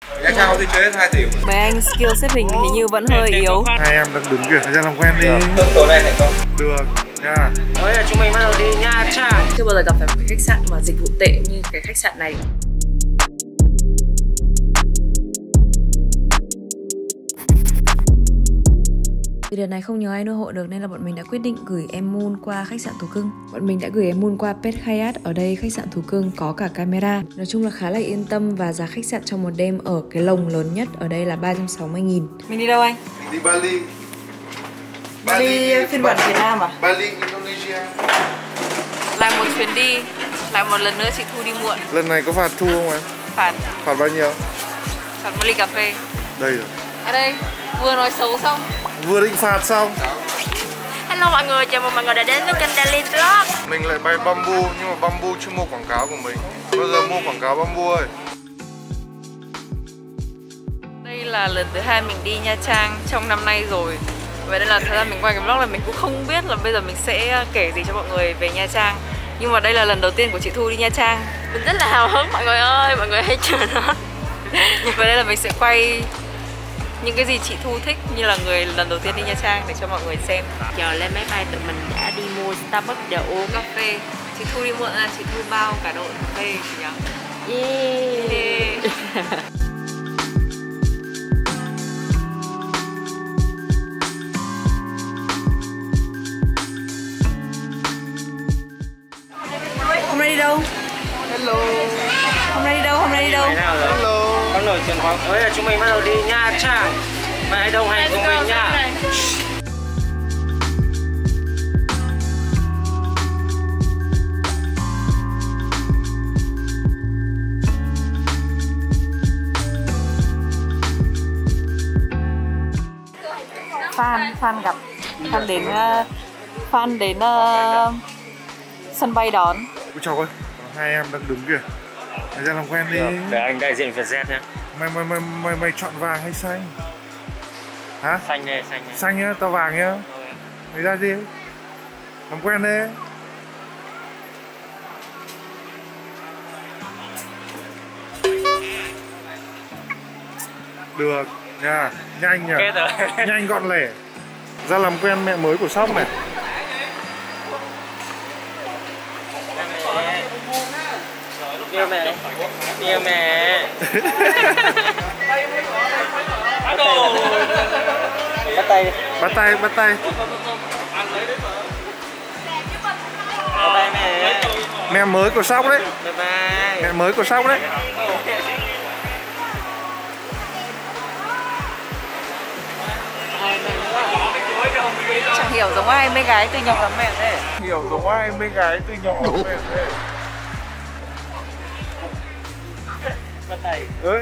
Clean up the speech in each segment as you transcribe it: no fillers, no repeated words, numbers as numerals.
Nha Trang có gì chơi hết 2 tỷ. Mấy anh skill xếp hình hình như vẫn hơi yếu. Hai em đang đứng kìa, ra làm quen đi. Tối nay thành công. Được nha. Bây giờ chúng mình bắt đầu đi Nha Trang. Chưa bao giờ gặp phải một cái khách sạn mà dịch vụ tệ như cái khách sạn này. Vì đợt này không nhờ ai nuôi hộ được nên là bọn mình đã quyết định gửi em Moon qua khách sạn Thú Cưng. Bọn mình đã gửi em Moon qua Pet Hyatt. Ở đây khách sạn Thú Cưng có cả camera. Nói chung là khá là yên tâm và giá khách sạn trong một đêm ở cái lồng lớn nhất ở đây là 360.000. Mình đi đâu anh? Mình đi Bali. Bali phiên bản Việt Nam à? Bali, Indonesia. Lại một chuyến đi, lại một lần nữa chị Thu đi muộn. Lần này có phạt Thu không em? Phạt. Phạt bao nhiêu? Phạt một ly cà phê. Đây rồi. Ở đây, vừa nói xấu xong. Vừa định phạt xong. Hello mọi người, chào mừng mọi người đã đến với kênh Daily Vlog. Mình lại bay bamboo nhưng mà bamboo chưa mua quảng cáo của mình. Bao giờ mua quảng cáo bamboo ơi. Đây là lần thứ 2 mình đi Nha Trang trong năm nay rồi. Vậy nên là thật ra mình quay cái vlog là mình cũng không biết là bây giờ mình sẽ kể gì cho mọi người về Nha Trang. Nhưng mà đây là lần đầu tiên của chị Thu đi Nha Trang. Mình rất là hào hứng mọi người ơi, mọi người hãy chờ nó. Vậy đây là mình sẽ quay những cái gì chị Thu thích như là người lần đầu tiên đi Nha Trang để cho mọi người xem. Giờ lên máy bay tụi mình đã đi mua Starbucks để uống Cà phê. Chị Thu đi muộn là chị Thu bao cả đội cà phê chị nhỉ? Yeah. Hôm nay đi đâu? Hello. Hôm nay đi đâu? Hôm nay đi đâu? Hello. Có nổi truyền khoáng. Bây giờ chúng mình bắt đầu đi Nha Trang. Mày hãy đồng hành cùng mình nha. Fan gặp Fan đến sân bay đón. Ôi trời ơi, hai em đang đứng kìa. Ra làm quen đi. Để anh đại diện Vietjet nhé. Mày chọn vàng hay xanh? Hả? Xanh đây, xanh đây. Xanh nhá, tao vàng nhá. Mày ra gì? Làm quen đi. Được nha, nhanh nhỉ. Nhanh gọn lẻ. Ra làm quen mẹ mới của shop này. Yêu mẹ. Yêu mẹ. Bắt tay. Bắt tay, bắt tay. Bye bye mẹ. Mẹ mới của shop đấy. Bye bye. Mẹ mới của shop đấy. Chẳng hiểu giống ai mê gái từ nhỏ lắm mẹ thế. Hiểu giống ai mê gái từ nhỏ lắm mẹ thế. Bắt tay.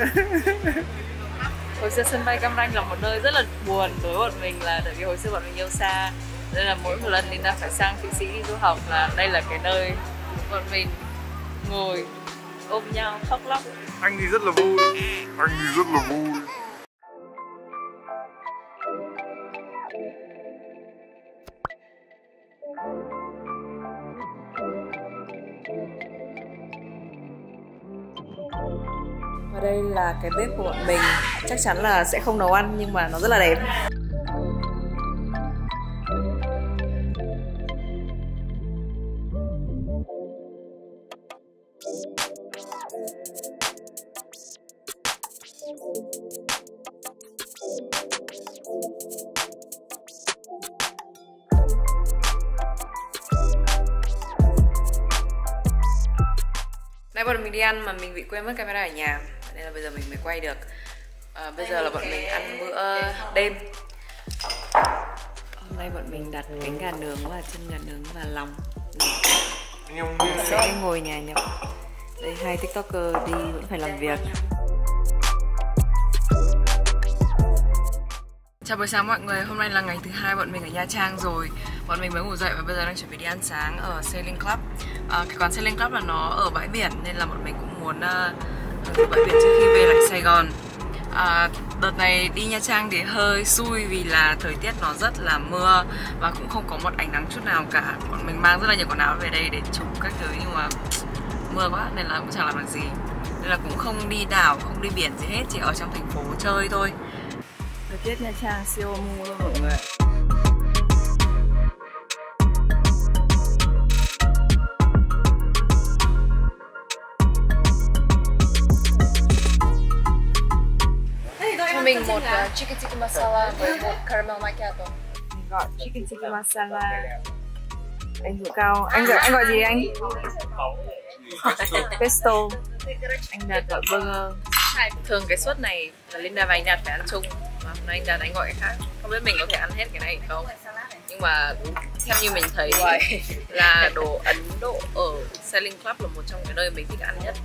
Hồi xưa sân bay Cam Ranh là một nơi rất là buồn đối với bọn mình, là tại vì hồi xưa bọn mình yêu xa nên là mỗi một lần đi ra phải sang Thụy Sĩ đi du học là đây là cái nơi bọn mình ngồi ôm nhau khóc lóc. Anh thì rất là vui. Anh thì rất là vui. Và đây là cái bếp của bọn mình. Chắc chắn là sẽ không nấu ăn nhưng mà nó rất là đẹp. Nãy bọn mình đi ăn mà mình bị quên mất camera ở nhà nên là bây giờ mình mới quay được. Bây giờ là bọn mình ăn bữa đêm. Hôm nay bọn mình đặt cánh gà nướng và chân gà nướng và lòng. Mình sẽ ngồi nhà nhập. Đây hai tiktoker đi vẫn phải làm việc. Chào buổi sáng mọi người, hôm nay là ngày thứ 2 bọn mình ở Nha Trang rồi. Bọn mình mới ngủ dậy và bây giờ đang chuẩn bị đi ăn sáng ở Sailing Club. Cái quán Sailing Club là nó ở bãi biển nên là bọn mình cũng muốn ở bãi biển trước khi về lại Sài Gòn. Đợt này đi Nha Trang thì hơi xui vì là thời tiết nó rất là mưa và cũng không có một ánh nắng chút nào cả. Bọn mình mang rất là nhiều quần áo về đây để chụp các thứ nhưng mà mưa quá nên là cũng chẳng làm được gì. Nên là cũng không đi đảo, không đi biển gì hết, chỉ ở trong thành phố chơi thôi. Thời tiết Nha Trang siêu âm u luôn mọi người. Cho mình một chicken tikka masala với một caramel macchiato. Mình gọi chicken tikka masala. Anh Dũng Cao, anh gọi gì anh? Pesto. Anh Đạt gọi burger. Thường cái suất này là Linda và anh Đạt phải ăn chung, mà hôm nay anh Đạt anh gọi cái khác. Không biết mình có thể ăn hết cái này không? Nhưng mà theo như mình thấy là đồ Ấn Độ ở Sailing Club là một trong cái nơi mình thích ăn nhất.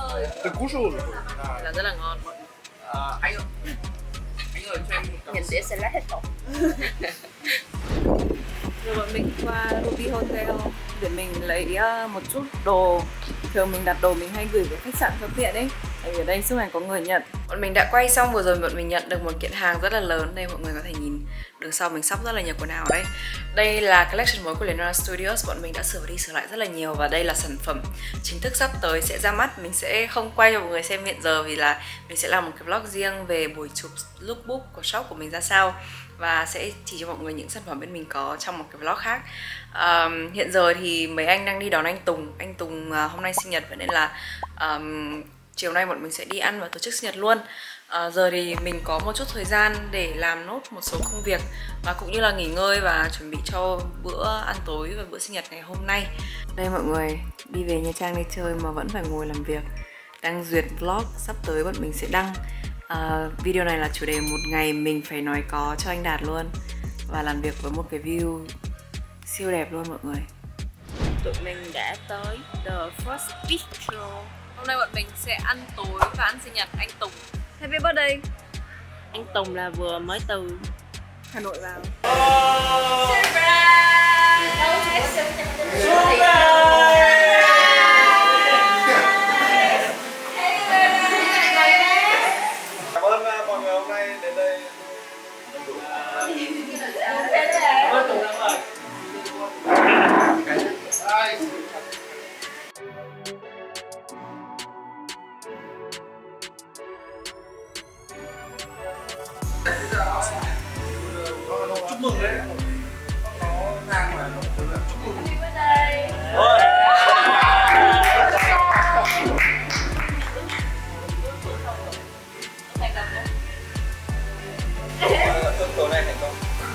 Là rất là ngon. Anh ơi cho em một Nhìn đĩa salad hết cậu. Rồi bọn mình qua Ruby Hotel để mình lấy một chút đồ. Thường mình đặt đồ mình hay gửi về khách sạn cho tiện ấy. Tại vì ở đây suốt ngày có người nhận. Bọn mình đã quay xong, vừa rồi bọn mình nhận được một kiện hàng rất là lớn. Đây mọi người có thể nhìn đường sau mình sắp rất là nhiều quần áo đây. Đây là collection mới của Leonardo Studios. Bọn mình đã sửa đi sửa lại rất là nhiều. Và đây là sản phẩm chính thức sắp tới sẽ ra mắt. Mình sẽ không quay cho mọi người xem hiện giờ vì là mình sẽ làm một cái vlog riêng về buổi chụp lookbook của shop của mình ra sao. Và sẽ chỉ cho mọi người những sản phẩm bên mình có trong một cái vlog khác. Hiện giờ thì mấy anh đang đi đón anh Tùng. Anh Tùng hôm nay sinh nhật, vậy nên là chiều nay bọn mình sẽ đi ăn và tổ chức sinh nhật luôn. Giờ thì mình có một chút thời gian để làm nốt một số công việc và cũng như là nghỉ ngơi và chuẩn bị cho bữa ăn tối và bữa sinh nhật ngày hôm nay. Đây mọi người, đi về Nha Trang đi chơi mà vẫn phải ngồi làm việc. Đang duyệt vlog, sắp tới bọn mình sẽ đăng. Video này là chủ đề một ngày mình phải nói có cho anh Đạt luôn. Và làm việc với một cái view siêu đẹp luôn mọi người. Tụi mình đã tới The First Bistro. Hôm nay bọn mình sẽ ăn tối và ăn sinh nhật anh Tùng. Happy birthday. Anh Tùng là vừa mới từ Hà Nội vào. Cảm ơn mọi người hôm nay đến đây. Chúc mừng đấy. Nó sang mà nó chúc mừng. Tối nay thành công.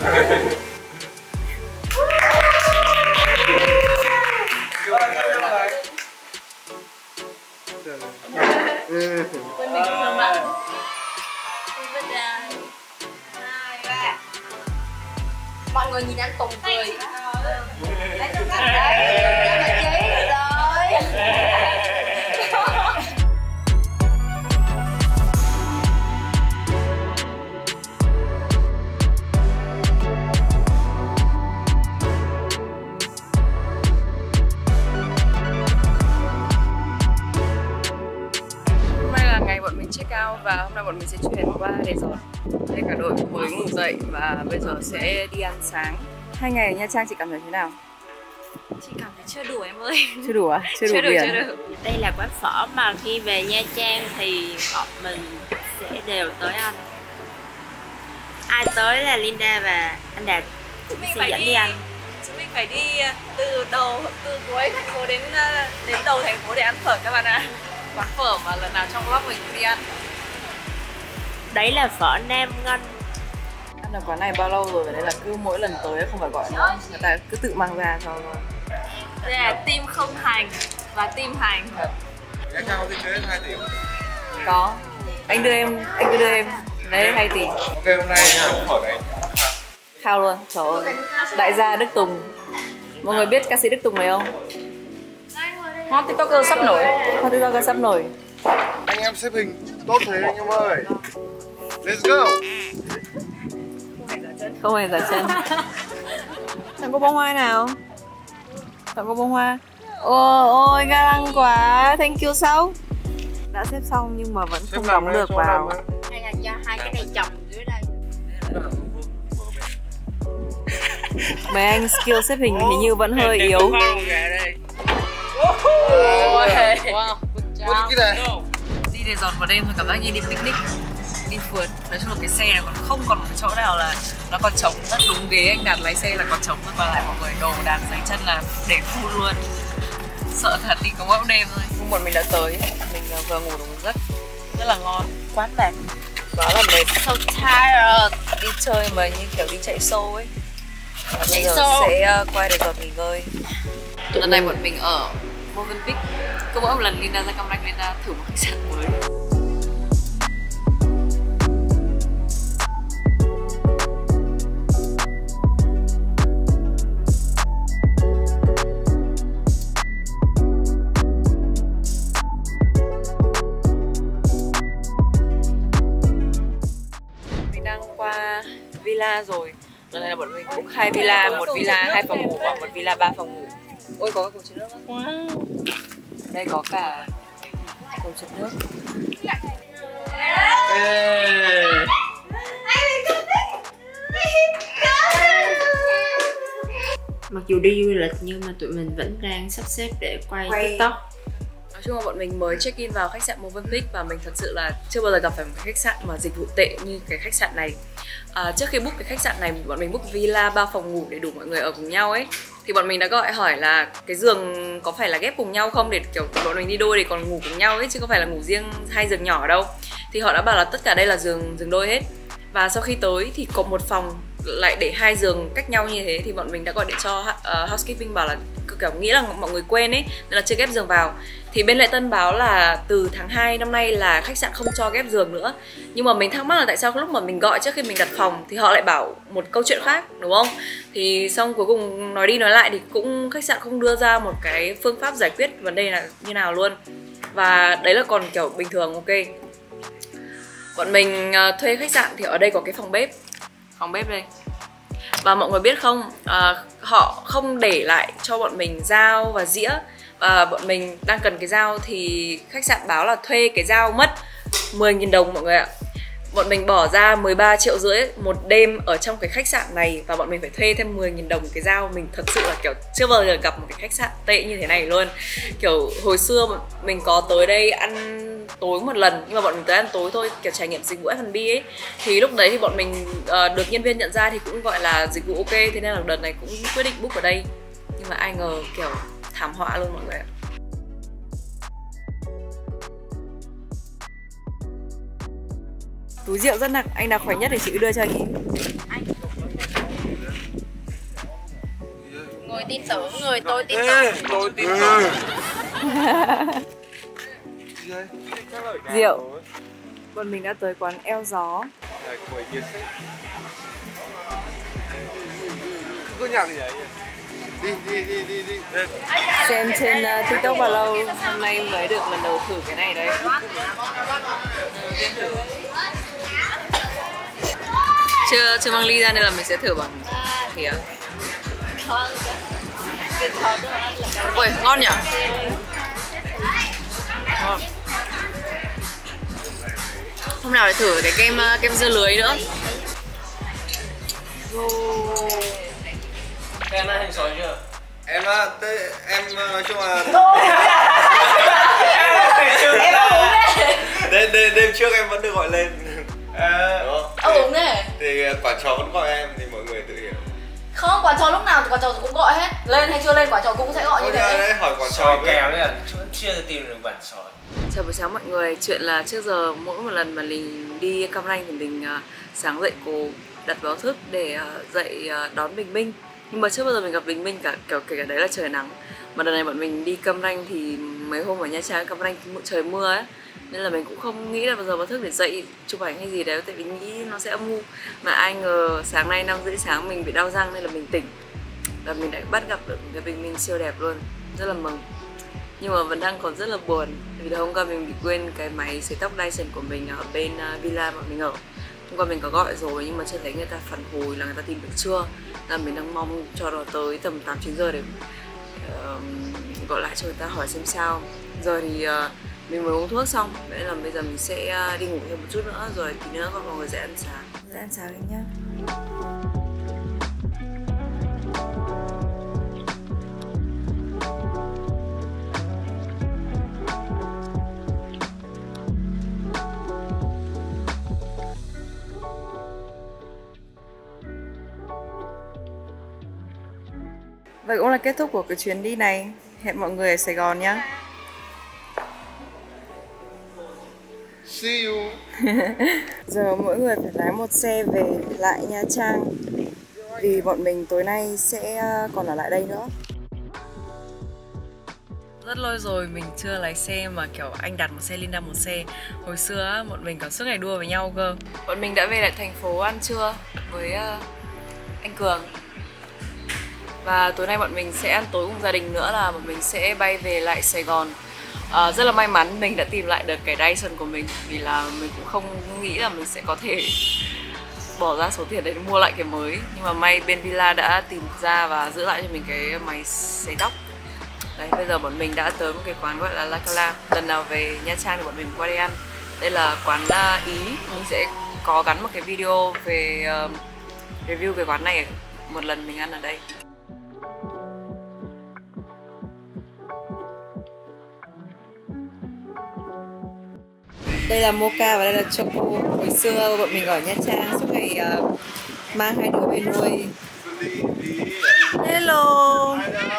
Quên mình không ạ? Mọi người nhìn anh Tùng cười. Đấy, bọn mình check out và hôm nay bọn mình sẽ chuyển qua resort. Đây cả đội mới ngủ dậy và bây giờ sẽ đi ăn sáng. 2 ngày ở Nha Trang chị cảm thấy thế nào? Chị cảm thấy chưa đủ em ơi. Chưa đủ à? Chưa đủ biển. Chưa đủ. Đây là quán phở mà khi về Nha Trang thì bọn mình sẽ đều tới ăn. Ai tới là Linda và anh Đạt cũng sẽ dẫn đi ăn. Chúng mình phải đi từ cuối thành phố đến đầu thành phố để ăn phở các bạn ạ. Quán phở mà lần nào trong vlog mình cũng đi ăn. Đấy là phở Nam Ngân. Ăn ở quán này bao lâu rồi, vậy nên là cứ mỗi lần tới không phải gọi nữa, người ta cứ tự mang ra cho rồi. Đây là team không hành và team hành. Nha Trang có thể chơi 2 tỷ không? Có. Anh cứ đưa em lấy 2 tỷ. Ok, hôm nay hỏi này. Khao luôn, trời ơi. Đại gia Đức Tùng. Mọi người biết ca sĩ Đức Tùng này không? Hot TikToker sắp nổi. Hot TikToker sắp nổi. Anh em xếp hình tốt thế anh em ơi. Let's go. Không hề giả chân. Chẳng có bông hoa nào. Chẳng có bông hoa. Ôi ga lăng quá. Thank you sau. Đã xếp xong nhưng mà vẫn không đóng được vào. Hay là cho 2 cái này chồng dưới đây. Mấy anh skill xếp hình hình như vẫn hơi yếu. Wow. What is it? đi resort vào đêm thôi, cảm giác như đi picnic, đi phượt. Nói chung là cái xe này còn không còn một cái chỗ nào là nó còn trống, rất đúng ghế anh Đạt lái xe là còn trống thôi, còn lại mọi người đồ đạc giày chân là để full luôn. Sợ thật, đi có mỗi đêm thôi. Hôm bọn mình đã tới, mình vừa ngủ được một giấc rất là ngon, quán đẹp, quá là mệt, so tired. Đi chơi mà như kiểu đi chạy show ấy. Và bây giờ sẽ quay resort nghỉ ngơi. Lần này bọn mình ở Movenpick. Cứ mỗi một lần Linda ra Cam Ranh, Linda thử một khách sạn mới. Mình đang qua villa rồi. Lần này là bọn mình book 2 villa, một villa 2 phòng ngủ và một villa 3 phòng ngủ. Ôi có cái cổng chứa nước đó. Wow. Đây có cả cổng chứa nước. Mặc dù đi du lịch nhưng mà tụi mình vẫn đang sắp xếp để quay TikTok. Nói chung là bọn mình mới check in vào khách sạn Movenpick và mình thật sự là chưa bao giờ gặp phải một cái khách sạn mà dịch vụ tệ như cái khách sạn này. Trước khi book cái khách sạn này, bọn mình book villa 3 phòng ngủ để đủ mọi người ở cùng nhau ấy. Thì bọn mình đã gọi hỏi là cái giường có phải là ghép cùng nhau không, để kiểu bọn mình đi đôi thì còn ngủ cùng nhau ấy, chứ không phải là ngủ riêng 2 giường nhỏ đâu. Thì họ đã bảo là tất cả đây là giường đôi hết. Và sau khi tới thì có một phòng lại để 2 giường cách nhau như thế, thì bọn mình đã gọi điện cho housekeeping, bảo là kiểu nghĩ là mọi người quên ấy nên là chưa ghép giường vào. Thì bên Lệ Tân báo là từ tháng 2 năm nay là khách sạn không cho ghép giường nữa. Nhưng mà mình thắc mắc là tại sao lúc mà mình gọi trước khi mình đặt phòng thì họ lại bảo một câu chuyện khác, đúng không? Thì xong cuối cùng nói đi nói lại thì cũng khách sạn không đưa ra một cái phương pháp giải quyết vấn đề là như nào luôn. Và đấy là còn kiểu bình thường, ok. Bọn mình thuê khách sạn thì ở đây có cái phòng bếp đây. Và mọi người biết không, họ không để lại cho bọn mình dao và dĩa. Và bọn mình đang cần cái dao thì khách sạn báo là thuê cái dao mất 10.000 đồng mọi người ạ. Bọn mình bỏ ra 13,5 triệu một đêm ở trong cái khách sạn này, và bọn mình phải thuê thêm 10.000 đồng cái dao. Mình thật sự là kiểu chưa bao giờ gặp một cái khách sạn tệ như thế này luôn. Kiểu hồi xưa mình có tới đây ăn tối một lần, nhưng mà bọn mình tới ăn tối thôi, kiểu trải nghiệm dịch vụ F&B ấy. Thì lúc đấy thì bọn mình được nhân viên nhận ra thì cũng gọi là dịch vụ ok, thế nên là đợt này cũng quyết định book ở đây. Nhưng mà ai ngờ kiểu thảm họa luôn mọi người ạ. Túi rượu rất nặng, anh nào khỏe nhất thì chị đưa cho anh ý. Người tin tưởng, người tôi tin tưởng. Tôi tin tưởng. Rượu. Bọn mình đã tới quán Eo Gió. Có nhạc gì vậy? Đi. Xem trên TikTok bao lâu, hôm nay mới được lần đầu thử cái này đấy. Chưa mang ly ra nên là mình sẽ thử bằng thìa. Ui, ngon nhỉ? Ngon. Hôm nào để thử cái kem dưa lưới nữa. Em đã hình sói chưa? Em nói chung là đêm trước em vẫn được gọi lên. Đúng đấy. Thì quả trò vẫn gọi em thì mọi người tự hiểu. Không, quả trò lúc nào quả trò cũng gọi hết. Lên hay chưa lên quả trò cũng sẽ gọi như thế. Đấy, hỏi quả trò Sói kèo đấy là chưa tìm được bản sói. Chào buổi sáng mọi người. Chuyện là trước giờ mỗi một lần mà mình đi Cam Ranh thì mình sáng dậy cố đặt báo thức để dậy đón Bình Minh. Nhưng mà chưa bao giờ mình gặp Bình Minh cả, kể cả đấy là trời nắng. Mà đợt này bọn mình đi Cam Ranh thì mấy hôm ở Nha Trang Cam Ranh trời mưa ấy, nên là mình cũng không nghĩ là bao giờ báo thức để dậy chụp ảnh hay gì đấy, tại vì nghĩ nó sẽ âm mưu. Mà ai ngờ sáng nay 5:30 sáng mình bị đau răng nên là mình tỉnh và mình đã bắt gặp được cái Bình Minh siêu đẹp luôn, rất là mừng. Nhưng mà vẫn đang còn rất là buồn vì hôm qua mình bị quên cái máy sấy tóc Dyson của mình ở bên villa mà mình ở. Hôm qua mình có gọi rồi nhưng mà chưa thấy người ta phản hồi là người ta tìm được chưa, là mình đang mong cho nó tới tầm 8-9 giờ để gọi lại cho người ta hỏi xem sao. Giờ thì mình mới uống thuốc xong, vậy nên là bây giờ mình sẽ đi ngủ thêm một chút nữa rồi tí nữa mọi người sẽ ăn sáng. Sẽ ăn sáng đi nhá. Vậy cũng là kết thúc của cái chuyến đi này. Hẹn mọi người ở Sài Gòn nhé. See you. Giờ mỗi người phải lái một xe về lại Nha Trang, vì bọn mình tối nay sẽ còn ở lại đây nữa. Rất lâu rồi mình chưa lái xe mà kiểu anh đặt một xe, Linda một xe. Hồi xưa bọn mình còn suốt ngày đua với nhau cơ. Bọn mình đã về lại thành phố ăn trưa với anh Cường. Và tối nay bọn mình sẽ ăn tối cùng gia đình nữa, là bọn mình sẽ bay về lại Sài Gòn. Rất là may mắn mình đã tìm lại được cái Dyson của mình, vì là mình cũng không nghĩ là mình sẽ có thể bỏ ra số tiền để mua lại cái mới. Nhưng mà may bên Villa đã tìm ra và giữ lại cho mình cái máy sấy tóc. Đấy, bây giờ bọn mình đã tới một cái quán gọi là La Cala. Lần nào về Nha Trang thì bọn mình qua đây ăn. Đây là quán Ý. Mình sẽ có gắn một cái video về review về quán này một lần mình ăn ở đây. Đây là Mocha và đây là Choco. Hồi xưa bọn mình ở Nha Trang suốt ngày mang hai đứa về nuôi. Hello.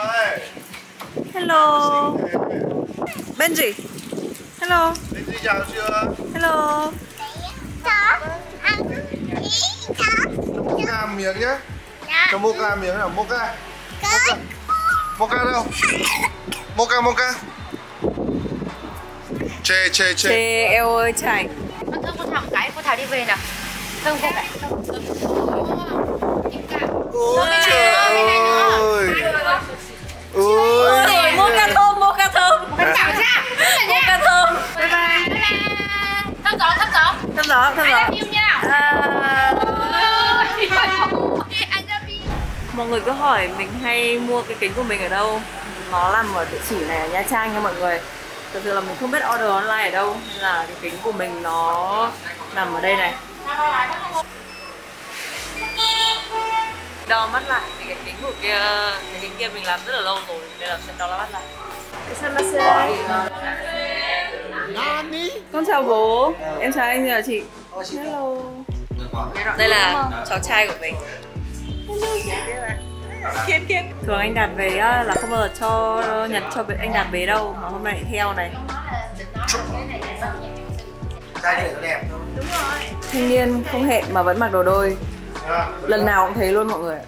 Hello. Benji. Hello. Benji chào chưa? Hello. Mocha miếng nhé. Cho Mocha miếng nào, Mocha. Mocha đâu? Mocha. Chê Eo ơi chảnh. Thương cô Thảo một cái, cô Thảo đi về nào. Thương cô cái. Ôi trời ơi. Ôi. Mocha thơm. Mocha thơm. Bye bye. Thơm gió. Thơm gió. Yêu nhau. Mọi người cứ hỏi mình hay mua cái kính của mình ở đâu. Nó nằm ở địa chỉ này ở Nha Trang nha mọi người. Thực sự là mình không biết order online ở đâu, nên là cái kính của mình nó nằm ở đây này. Đo mắt lại vì cái kính kia mình làm rất là lâu rồi nên là sẽ đo mắt lại. Con chào bố. Em chào anh, chào chị. Hello. Đây là cháu trai của mình. Thường anh Đạt về là không bao giờ cho Nhật cho anh Đạt về đâu, mà hôm nay lại theo này. Thanh niên không hẹn mà vẫn mặc đồ đôi. Lần nào cũng thấy luôn mọi người.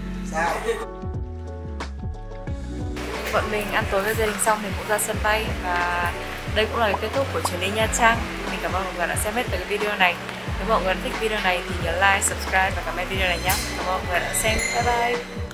Bọn mình ăn tối với gia đình xong thì cũng ra sân bay. Và đây cũng là cái kết thúc của chuyến đi Nha Trang. Mình cảm ơn mọi người đã xem hết từ cái video này. Nếu mọi người thích video này thì nhớ like, subscribe và comment video này nhé. Cảm ơn mọi người đã xem. Bye bye.